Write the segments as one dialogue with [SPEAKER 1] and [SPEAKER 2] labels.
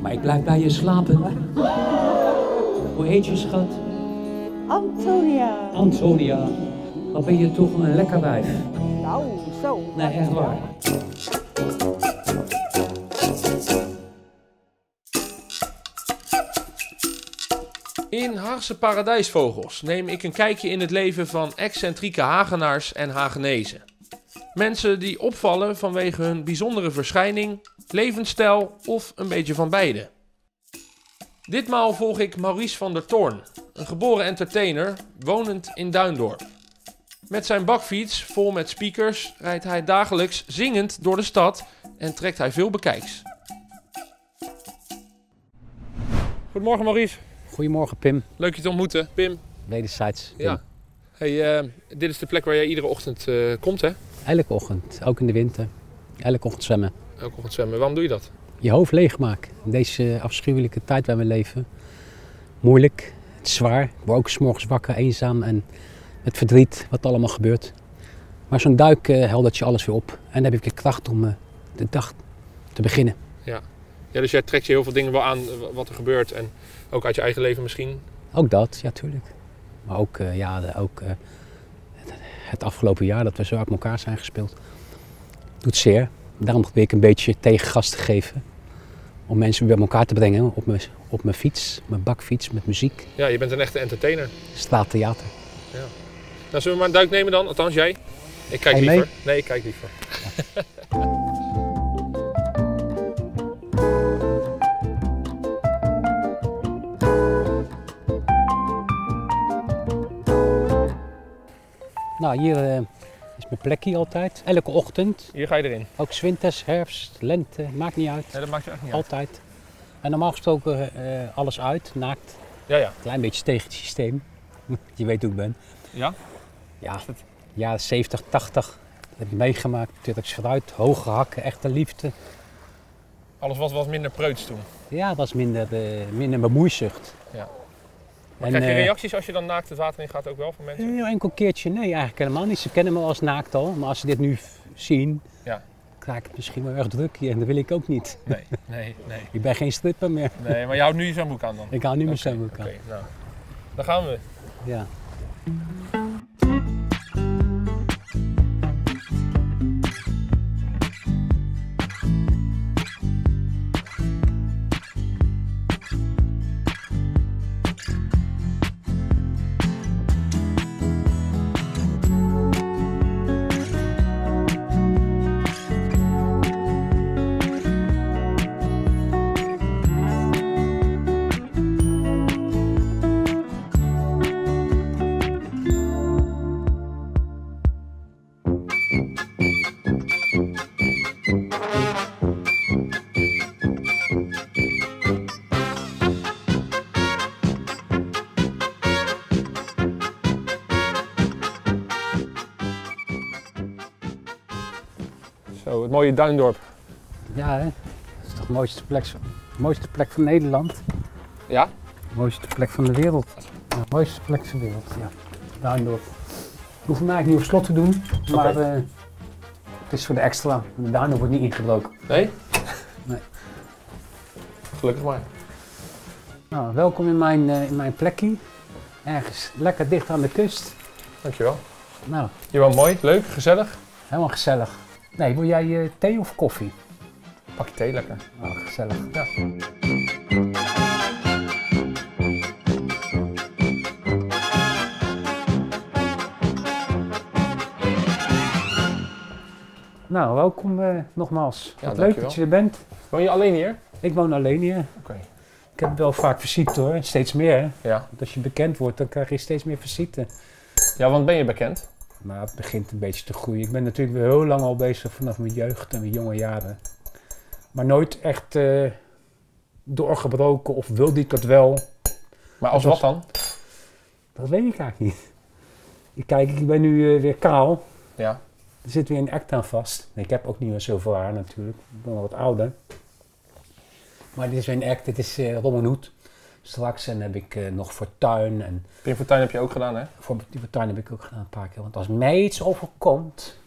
[SPEAKER 1] Maar ik blijf bij je slapen. Hoe heet je, schat?
[SPEAKER 2] Antonia.
[SPEAKER 1] Antonia. Wat ben je toch een lekker wijf.
[SPEAKER 2] Nou, zo.
[SPEAKER 1] Nee, echt waar.
[SPEAKER 3] In Haagse Paradijsvogels neem ik een kijkje in het leven van excentrieke Hagenaars en Hagenezen. Mensen die opvallen vanwege hun bijzondere verschijning, levensstijl of een beetje van beide. Ditmaal volg ik Maurice van der Toorn, een geboren entertainer, wonend in Duindorp. Met zijn bakfiets, vol met speakers, rijdt hij dagelijks zingend door de stad en trekt hij veel bekijks. Goedemorgen Maurice.
[SPEAKER 4] Goedemorgen Pim,
[SPEAKER 3] Leuk je te ontmoeten, Pim.
[SPEAKER 4] wederzijds. Pim.
[SPEAKER 3] Ja. Hey, dit is de plek waar jij iedere ochtend komt, hè?
[SPEAKER 4] Elke ochtend, ook in de winter, elke ochtend zwemmen.
[SPEAKER 3] Elke ochtend zwemmen. Waarom doe je dat?
[SPEAKER 4] Je hoofd leegmaken in deze afschuwelijke tijd waar we leven. Moeilijk, het is zwaar. Ik word ook 's morgens wakker, eenzaam en met verdriet wat allemaal gebeurt. Maar zo'n duik heldert je alles weer op. En dan heb ik de kracht om de dag te beginnen.
[SPEAKER 3] Ja, dus jij trekt je heel veel dingen wel aan wat er gebeurt en ook uit je eigen leven misschien.
[SPEAKER 4] Ook dat, ja tuurlijk. Maar ook, het afgelopen jaar dat we zo uit elkaar zijn gespeeld. Doet zeer. Daarom probeer ik een beetje tegengas te geven. Om mensen weer bij elkaar te brengen op mijn fiets, mijn bakfiets, met muziek.
[SPEAKER 3] Ja, je bent een echte entertainer.
[SPEAKER 4] Straattheater.
[SPEAKER 3] Ja. Nou, zullen we maar een duik nemen dan? Althans jij. Ik kijk
[SPEAKER 4] Ga je
[SPEAKER 3] liever.
[SPEAKER 4] mee?
[SPEAKER 3] Nee, ik kijk liever.
[SPEAKER 4] Nou, hier is mijn plekje altijd. Elke ochtend.
[SPEAKER 3] Hier ga je erin.
[SPEAKER 4] Ook 's winters, herfst, lente, maakt niet uit.
[SPEAKER 3] Nee, dat maakt je echt niet uit.
[SPEAKER 4] Altijd. En normaal gesproken alles uit, naakt.
[SPEAKER 3] Ja.
[SPEAKER 4] Klein beetje tegen het systeem. Je weet hoe ik ben.
[SPEAKER 3] Ja?
[SPEAKER 4] Ja, jaren 70, 80. Dat heb ik meegemaakt. Turks fruit, hoge hakken, echte liefde.
[SPEAKER 3] Alles was minder preuts toen.
[SPEAKER 4] Ja, het was minder bemoeizucht.
[SPEAKER 3] Ja. Maar krijg je reacties als je dan naakt het water in gaat ook wel van mensen?
[SPEAKER 4] Een enkel keertje, nee, eigenlijk helemaal niet. Ze kennen me als naakt al, maar als ze dit nu zien,
[SPEAKER 3] Ja.
[SPEAKER 4] krijg ik het misschien wel erg druk hier en dat wil ik ook niet.
[SPEAKER 3] Nee.
[SPEAKER 4] Ik ben geen stripper meer.
[SPEAKER 3] Nee, maar je houdt nu je zwemboek aan dan?
[SPEAKER 4] Ik hou nu mijn
[SPEAKER 3] Oké,
[SPEAKER 4] zwemboek aan.
[SPEAKER 3] Oké, nou. Dan gaan we.
[SPEAKER 4] Ja.
[SPEAKER 3] Zo, het mooie Duindorp.
[SPEAKER 4] Ja, hè? Dat is toch de mooiste plek van Nederland?
[SPEAKER 3] Ja?
[SPEAKER 4] De mooiste plek van de wereld. Ja, de mooiste plek van de wereld, ja. Duindorp. We hoeven mij eigenlijk niet op slot te doen, maar het is voor de extra. De Duindorp wordt niet ingebroken.
[SPEAKER 3] Nee?
[SPEAKER 4] Nee.
[SPEAKER 3] Gelukkig maar.
[SPEAKER 4] Nou, welkom in mijn plekje. Ergens lekker dicht aan de kust.
[SPEAKER 3] Dankjewel.
[SPEAKER 4] Nou,
[SPEAKER 3] Je was mooi, leuk, gezellig.
[SPEAKER 4] helemaal gezellig. Nee, wil jij thee of koffie?
[SPEAKER 3] Pak je thee lekker.
[SPEAKER 4] Oh, gezellig.
[SPEAKER 3] Ja.
[SPEAKER 4] Nou, welkom nogmaals.
[SPEAKER 3] Ja,
[SPEAKER 4] Wat leuk
[SPEAKER 3] dankjewel.
[SPEAKER 4] dat je er bent.
[SPEAKER 3] Woon je alleen hier?
[SPEAKER 4] Ik woon alleen hier.
[SPEAKER 3] Oké.
[SPEAKER 4] Ik heb wel vaak visite hoor, steeds meer. Hè?
[SPEAKER 3] Ja.
[SPEAKER 4] Want als je bekend wordt, dan krijg je steeds meer visite.
[SPEAKER 3] Ja, want ben je bekend?
[SPEAKER 4] Maar het begint een beetje te groeien. Ik ben natuurlijk weer heel lang al bezig vanaf mijn jeugd en mijn jonge jaren. Maar nooit echt doorgebroken of wilde ik dat wel.
[SPEAKER 3] Maar als
[SPEAKER 4] Dat
[SPEAKER 3] wat
[SPEAKER 4] was-
[SPEAKER 3] dan?
[SPEAKER 4] Dat weet ik eigenlijk niet. Kijk, ik ben nu weer kaal.
[SPEAKER 3] Ja.
[SPEAKER 4] Er zit weer een act aan vast. Nee, ik heb ook niet meer zoveel haar natuurlijk. Ik ben wel wat ouder. Maar dit is weer een act. Dit is Robin Hood. Straks en heb ik nog Fortuin. En
[SPEAKER 3] Pim Fortuyn heb je ook gedaan, hè?
[SPEAKER 4] voor die Fortuin heb ik ook gedaan een paar keer. Want als mij iets overkomt,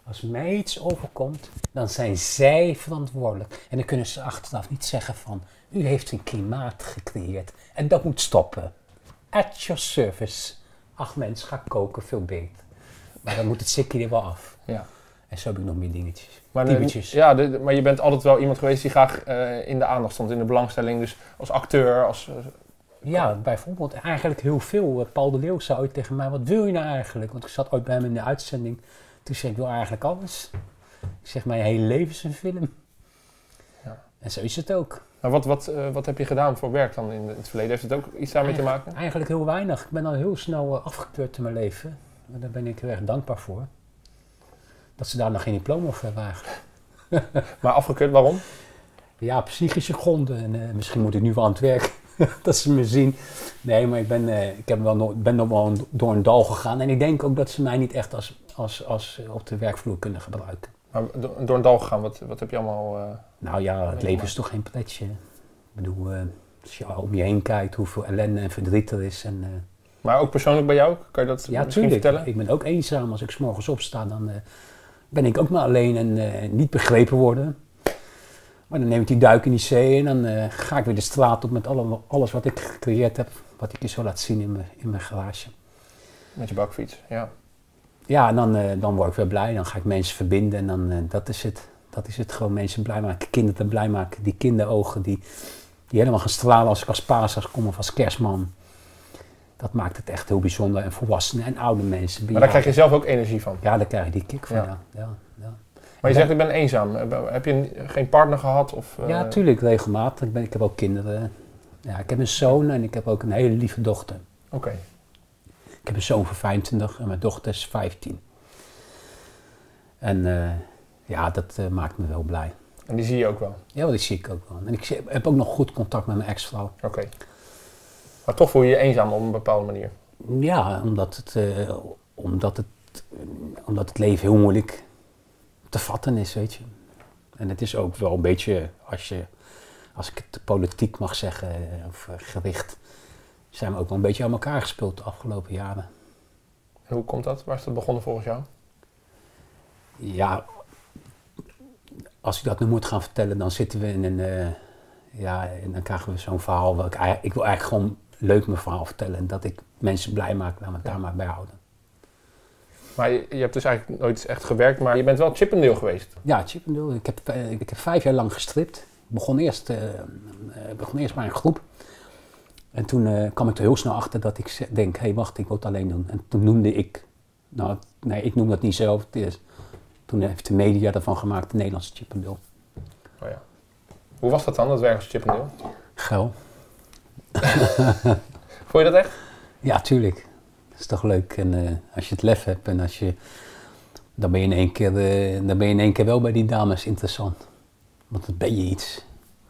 [SPEAKER 4] Als mij iets overkomt, dan zijn zij verantwoordelijk. En dan kunnen ze achteraf niet zeggen van, u heeft een klimaat gecreëerd en dat moet stoppen. At your service. Ach mensen, ga koken, veel beter. Maar dan moet het sikkie er wel af.
[SPEAKER 3] Ja.
[SPEAKER 4] En zo heb ik nog meer dingetjes.
[SPEAKER 3] Maar,
[SPEAKER 4] Typetjes.
[SPEAKER 3] maar je bent altijd wel iemand geweest die graag in de aandacht stond, in de belangstelling. Dus als acteur, als...
[SPEAKER 4] Ja, bijvoorbeeld eigenlijk heel veel. Paul de Leeuw zei ooit tegen mij, wat wil je nou eigenlijk? Want ik zat ooit bij hem in de uitzending. Toen zei ik, wil eigenlijk alles. Ik zeg, mijn hele leven is een film.
[SPEAKER 3] Ja.
[SPEAKER 4] En zo is het ook.
[SPEAKER 3] Maar wat heb je gedaan voor werk dan in het verleden? Heeft het ook iets daarmee te maken?
[SPEAKER 4] Eigenlijk heel weinig. Ik ben al heel snel afgekeurd in mijn leven. En daar ben ik heel erg dankbaar voor. Dat ze daar nog geen diploma voor wagen.
[SPEAKER 3] Maar afgekeurd, waarom?
[SPEAKER 4] Ja, psychische gronden. En misschien moet ik nu wel aan het werk. Dat ze me zien. Nee, maar ik ben nog wel door een dal gegaan. En ik denk ook dat ze mij niet echt als op de werkvloer kunnen gebruiken.
[SPEAKER 3] Maar door een dal gegaan, wat heb je allemaal...
[SPEAKER 4] Nou ja, het leven is toch geen pretje. Ik bedoel, als je om je heen kijkt hoeveel ellende en verdriet er is.
[SPEAKER 3] Maar ook persoonlijk bij jou? Kan je dat misschien vertellen?
[SPEAKER 4] Ik ben ook eenzaam. Als ik 's morgens opsta, dan ben ik ook maar alleen en niet begrepen worden. Maar dan neem ik die duik in die zee en dan ga ik weer de straat op met alles wat ik gecreëerd heb. Wat ik je zo laat zien in mijn garage.
[SPEAKER 3] Met je bakfiets, ja.
[SPEAKER 4] Ja, en dan word ik weer blij. Dan ga ik mensen verbinden en dan dat is het. Dat is het, gewoon mensen blij maken, kinderen blij maken. Die kinderogen die helemaal gaan stralen als ik als paasas kom of als kerstman. Dat maakt het echt heel bijzonder. En volwassenen en oude mensen.
[SPEAKER 3] Maar daar krijg je zelf ook energie van?
[SPEAKER 4] Ja, daar krijg je die kick van, ja.
[SPEAKER 3] Maar je zegt, ik ben eenzaam. Heb je geen partner gehad? Of,
[SPEAKER 4] Ja, natuurlijk, regelmatig. Ik heb ook kinderen. Ja, ik heb een zoon en ik heb ook een hele lieve dochter.
[SPEAKER 3] Oké.
[SPEAKER 4] Ik heb een zoon van 25 en mijn dochter is 15. En ja, dat maakt me wel blij.
[SPEAKER 3] En die zie je ook wel?
[SPEAKER 4] Ja, die zie ik ook wel. En ik heb ook nog goed contact met mijn ex-vrouw.
[SPEAKER 3] Oké. Maar toch voel je je eenzaam op een bepaalde manier?
[SPEAKER 4] Ja, omdat het leven heel moeilijk te vatten is, weet je. En het is ook wel een beetje, als ik het politiek mag zeggen, of gericht, zijn we ook wel een beetje aan elkaar gespeeld de afgelopen jaren.
[SPEAKER 3] En hoe komt dat? Waar is dat begonnen volgens jou?
[SPEAKER 4] Ja, als ik dat nu moet gaan vertellen, dan zitten we in een, en dan krijgen we zo'n verhaal. Ik wil eigenlijk gewoon leuk mijn verhaal vertellen en dat ik mensen blij maak, laat me het daar maar bij houden. Maar
[SPEAKER 3] je hebt dus eigenlijk nooit echt gewerkt, maar je bent wel Chippendale geweest.
[SPEAKER 4] Ja, Chippendale. Ik heb 5 jaar lang gestript. Ik begon eerst bij een groep. En toen kwam ik er heel snel achter dat ik denk, hé wacht, ik wil het alleen doen. En toen noemde ik, ik noem dat niet zelf. Toen heeft de media ervan gemaakt, de Nederlandse Chippendale.
[SPEAKER 3] Oh ja. Hoe was dat dan, dat werk als Chippendale?
[SPEAKER 4] Geil.
[SPEAKER 3] Vond je dat echt?
[SPEAKER 4] Ja, tuurlijk. Dat is toch leuk. En als je het lef hebt en dan ben je in één keer wel bij die dames interessant. Want dan ben je iets.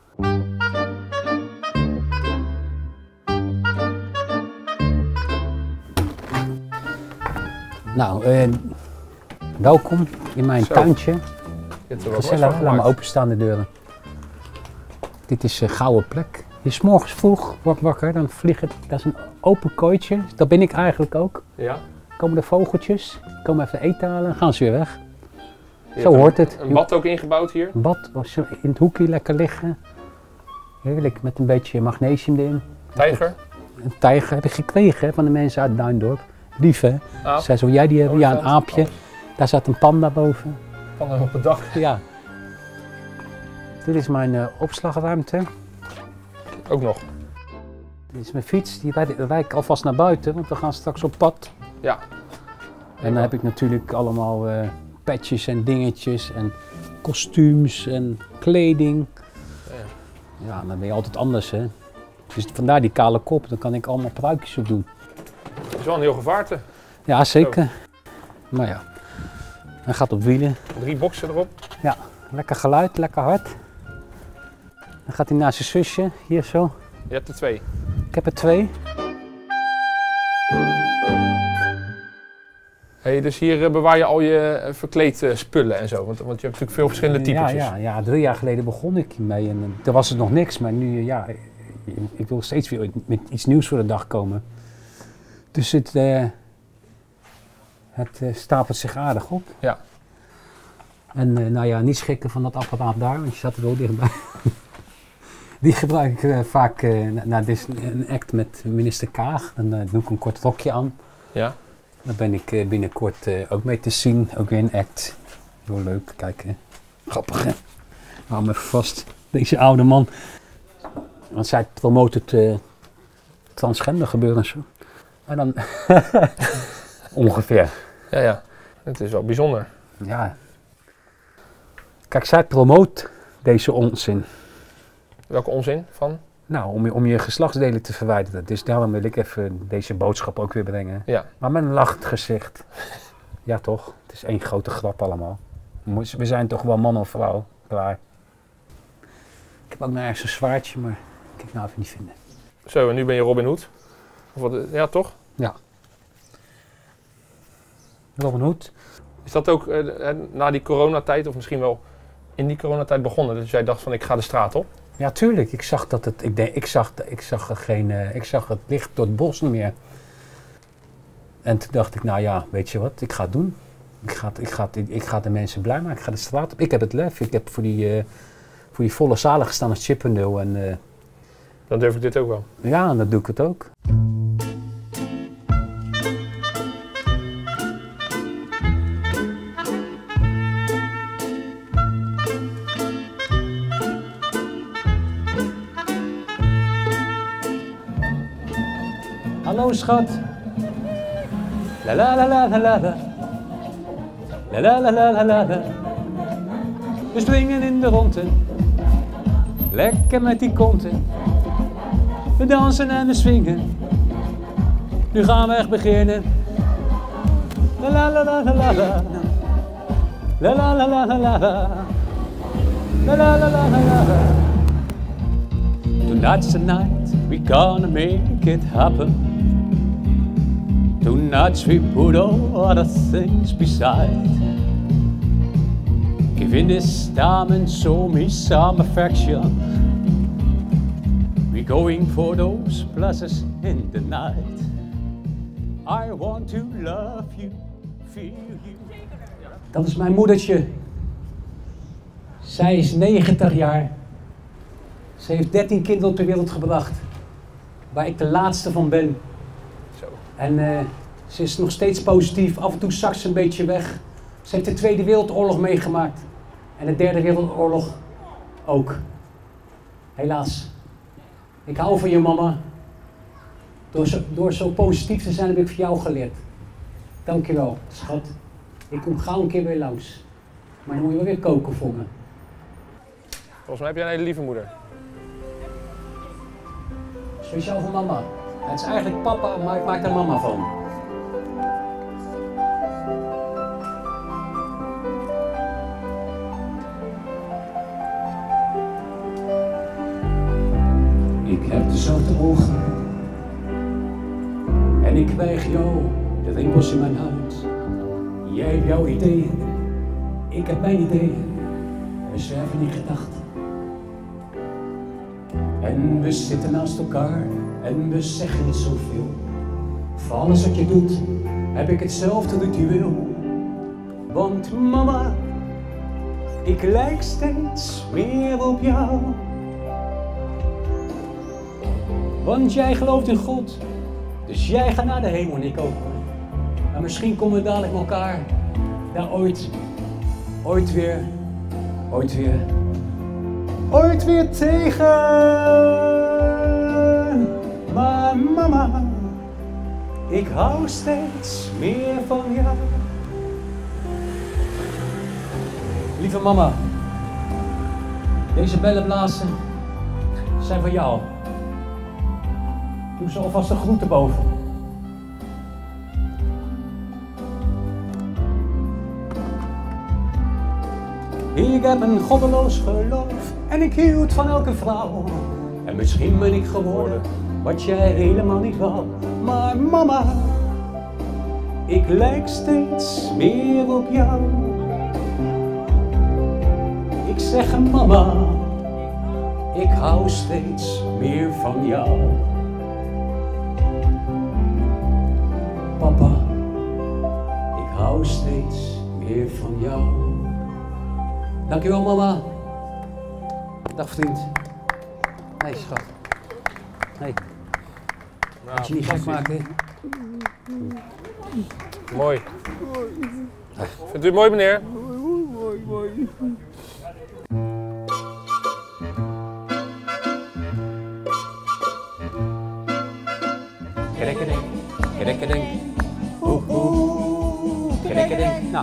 [SPEAKER 4] Nou, welkom in mijn tuintje. Gezellig, laat me openstaan de deuren. Dit is een gouden plek. Je is 's morgens vroeg, word wakker, dan vliegen. Dat is een open kooitje. Dat ben ik eigenlijk ook.
[SPEAKER 3] Ja.
[SPEAKER 4] Komen de vogeltjes, komen even eten halen en gaan ze weer weg. Zo hoort het.
[SPEAKER 3] Een bad ook ingebouwd hier?
[SPEAKER 4] Een bad, in het hoekje lekker liggen. Heerlijk, met een beetje magnesium erin.
[SPEAKER 3] Tijger?
[SPEAKER 4] Een tijger heb ik gekregen van de mensen uit Duindorp. Lief hè? Zei zo, jij die hebben? Ja, een aapje. Oh. Daar zat een panda boven.
[SPEAKER 3] Panda op het dak?
[SPEAKER 4] Ja. Dit is mijn opslagruimte.
[SPEAKER 3] Ook nog?
[SPEAKER 4] Dit is mijn fiets, die rijd ik alvast naar buiten, want we gaan straks op pad.
[SPEAKER 3] Ja.
[SPEAKER 4] En dan heb ik natuurlijk allemaal patches en dingetjes en kostuums en kleding. Ja, dan ben je altijd anders hè. Dus vandaar die kale kop, dan kan ik allemaal pruikjes op doen.
[SPEAKER 3] Het is wel een heel gevaarte.
[SPEAKER 4] Ja, zeker. Zo. Maar ja, hij gaat op wielen.
[SPEAKER 3] 3 boksen erop.
[SPEAKER 4] Ja, lekker geluid, lekker hard. Dan gaat hij naar zijn zusje, hier zo.
[SPEAKER 3] Je hebt er 2.
[SPEAKER 4] Ik heb er 2.
[SPEAKER 3] Hey, dus hier bewaar je al je verkleed spullen en zo, want je hebt natuurlijk veel verschillende typetjes.
[SPEAKER 4] Ja, 3 jaar geleden begon ik hiermee en toen was het nog niks, maar nu ik wil steeds weer met iets nieuws voor de dag komen. Dus het stapelt zich aardig op.
[SPEAKER 3] Ja.
[SPEAKER 4] En nou ja, niet schrikken van dat apparaat daar, want je zat er wel dichtbij. Die gebruik ik vaak, nou dit is een act met minister Kaag. Dan doe ik een kort rokje aan.
[SPEAKER 3] Ja.
[SPEAKER 4] Daar ben ik binnenkort ook mee te zien, ook weer een act. Heel leuk, kijk grappig hè. Hou me even vast, deze oude man. Want zij promoot het transgender gebeuren en zo. Maar dan ongeveer.
[SPEAKER 3] Ja, ja. Het is wel bijzonder.
[SPEAKER 4] Ja. Kijk, zij promoot deze onzin.
[SPEAKER 3] Welke onzin van?
[SPEAKER 4] Nou, om je geslachtsdelen te verwijderen. Dus daarom wil ik even deze boodschap ook weer brengen.
[SPEAKER 3] Ja.
[SPEAKER 4] Maar met een lachend gezicht. Ja toch, het is één grote grap allemaal. We zijn toch wel man of vrouw, klaar. Ik heb ook nog ergens een zwaardje, maar ik kan het nou even niet vinden.
[SPEAKER 3] Zo, en nu ben je Robin Hood. Of wat, ja, toch?
[SPEAKER 4] Ja. Robin Hood.
[SPEAKER 3] Is dat ook na die coronatijd, of misschien wel in die coronatijd begonnen? Dus jij dacht van, ik ga de straat op?
[SPEAKER 4] Ja, tuurlijk. Ik zag dat het. Ik zag het licht door het bos niet meer. En toen dacht ik, nou ja, weet je wat, ik ga het doen. Ik ga de mensen blij maken. Ik ga de straat op. Ik heb het lef. Ik heb voor die volle zalen gestaan als Chippendale. En
[SPEAKER 3] Dan durf ik dit ook wel.
[SPEAKER 4] ja, en dat doe ik het ook. Hallo schat. La la la la la la la. La la la la la la la. We springen in de ronde. Lekker met die konten. We dansen en we swingen. Nu gaan we echt beginnen. La la la la la la la. La la la la la la la. La la la la la la. Tonight's the night we gonna make it happen. Tonight we put all other things beside. Giving this diamond so me some affection. We going for those pluses in the night. I want to love you, feel you. Dat is mijn moedertje. Zij is 90 jaar. Ze heeft 13 kinderen op de wereld gebracht. Waar ik de laatste van ben.
[SPEAKER 3] Zo.
[SPEAKER 4] En ze is nog steeds positief. Af en toe zakt ze een beetje weg. Ze heeft de Tweede Wereldoorlog meegemaakt. En de Derde Wereldoorlog ook. Helaas. Ik hou van je mama. Door zo positief te zijn heb ik van jou geleerd. Dankjewel, schat. Ik kom gauw een keer weer langs. Maar dan moet je wel weer koken voor me.
[SPEAKER 3] Volgens mij heb jij een hele lieve moeder.
[SPEAKER 4] Speciaal voor mama. Het is eigenlijk papa, maar ik maak er mama van. Ik heb dezelfde ogen. En ik krijg jou, de rimpels in mijn huid. Jij hebt jouw ideeën, ik heb mijn ideeën. We zwerven in gedachten. En we zitten naast elkaar en we zeggen niet zoveel. Voor alles wat je doet, heb ik hetzelfde ritueel. Want mama, ik lijk steeds meer op jou. Want jij gelooft in God, dus jij gaat naar de hemel en ik ook. En misschien komen we dadelijk met elkaar daar ooit weer tegen. Maar mama, ik hou steeds meer van jou. Lieve mama, deze bellenblazen zijn van jou. Doe ze alvast een groente boven. Ik heb een goddeloos geloof en ik hield van elke vrouw. En misschien ben ik geworden wat jij helemaal niet wou. Maar mama, ik lijk steeds meer op jou. Ik zeg mama, ik hou steeds meer van jou. Papa, ik hou steeds meer van jou. Dankjewel, mama. Dag, vriend. Hey, schat. Hey. Moet je niet gek maken.
[SPEAKER 3] Mooi. Vindt u het mooi, meneer?
[SPEAKER 4] Kedekkedeng, kedekkedeng. Oeh, oeh. Kedekkedeng. Nou,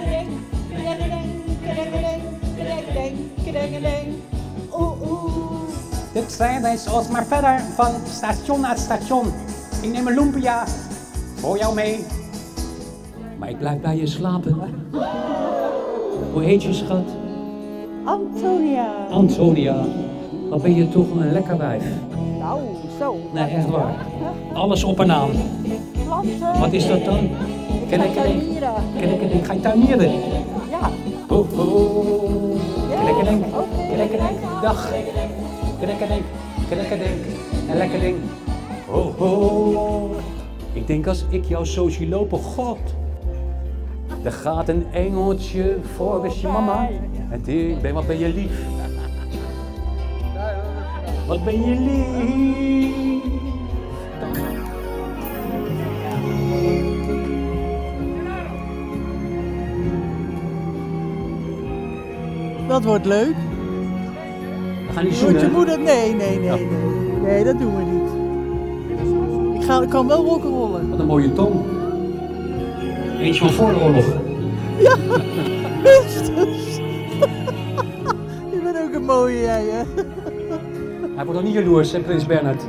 [SPEAKER 4] de trein reist ons maar verder van station naar station. Ik neem een lumpia voor jou mee. Maar ik blijf bij je slapen. Hoe heet je, schat?
[SPEAKER 2] Antonia.
[SPEAKER 4] Antonia. Wat ben je toch een lekker wijf.
[SPEAKER 2] Nou, zo.
[SPEAKER 4] Nee, echt waar. Alles op en aan.
[SPEAKER 2] Planten.
[SPEAKER 4] Wat is dat dan? Kedekkedeng. Kedekkedeng. Ga je tuinieren?
[SPEAKER 2] Ja.
[SPEAKER 4] Oh, oh. Kedekkedeng. Kedekkedeng. Dag. Kedekkedeng. Kedekkedeng. En lekker ding. Oh, oh. Ik denk als ik jou zo zie lopen, God. Er gaat een engeltje voor je mama. En ik ben, wat ben je lief. Wat ben je lief.
[SPEAKER 2] Dat wordt leuk.
[SPEAKER 4] We gaan niet
[SPEAKER 2] Wordt je
[SPEAKER 4] zoenen.
[SPEAKER 2] moeder? Nee. Nee, dat doen we niet. Ik kan wel rock'n'rollen.
[SPEAKER 4] Wat een mooie tong. Eentje van voor de oorlog.
[SPEAKER 2] Minstens. Je bent ook een mooie jij, hè?
[SPEAKER 4] Hij wordt nog niet jaloers, hè, Prins Bernhard.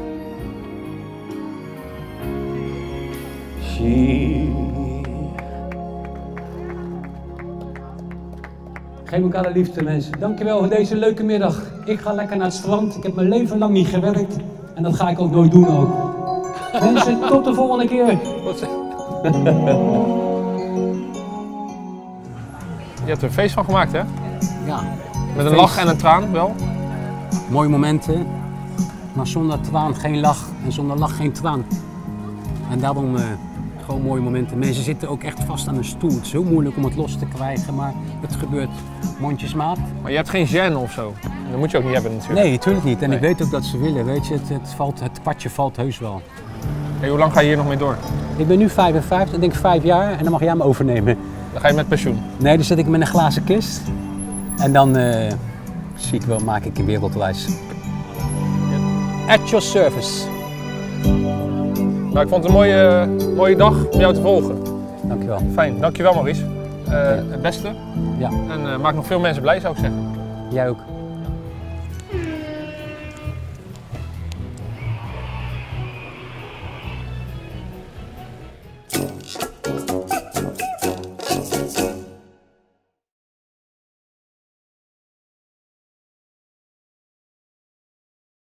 [SPEAKER 4] Geef elkaar de liefde, mensen. Dankjewel voor deze leuke middag. Ik ga lekker naar het strand. Ik heb mijn leven lang niet gewerkt. En dat ga ik ook nooit doen ook. Mensen, tot de volgende keer.
[SPEAKER 3] Je hebt er een feest van gemaakt, hè?
[SPEAKER 4] Ja.
[SPEAKER 3] Met een
[SPEAKER 4] Feest.
[SPEAKER 3] lach en een traan, wel?
[SPEAKER 4] Mooie momenten. Maar zonder traan geen lach. En zonder lach geen traan. En daarom gewoon mooie momenten. Mensen zitten ook echt vast aan een stoel. Het is heel moeilijk om het los te krijgen, maar het gebeurt mondjesmaat.
[SPEAKER 3] Maar je hebt geen gêne of zo. Dat moet je ook niet hebben, natuurlijk.
[SPEAKER 4] Nee, natuurlijk niet. En
[SPEAKER 3] Nee.
[SPEAKER 4] ik weet ook dat ze willen. Weet je, het kwartje valt heus wel.
[SPEAKER 3] Hey, hoe lang ga je hier nog mee door?
[SPEAKER 4] Ik ben nu 55, ik denk 5 jaar en dan mag jij me overnemen.
[SPEAKER 3] Dan ga je met pensioen.
[SPEAKER 4] Nee, dan zet ik me in een glazen kist. En dan zie ik wel, maak ik een wereldreis. At your service.
[SPEAKER 3] Nou, ik vond het een mooie dag om jou te volgen.
[SPEAKER 4] Dankjewel.
[SPEAKER 3] Fijn, dankjewel Maurice. Het beste.
[SPEAKER 4] Ja,
[SPEAKER 3] En maak nog veel mensen blij, zou ik zeggen.
[SPEAKER 4] jij ook.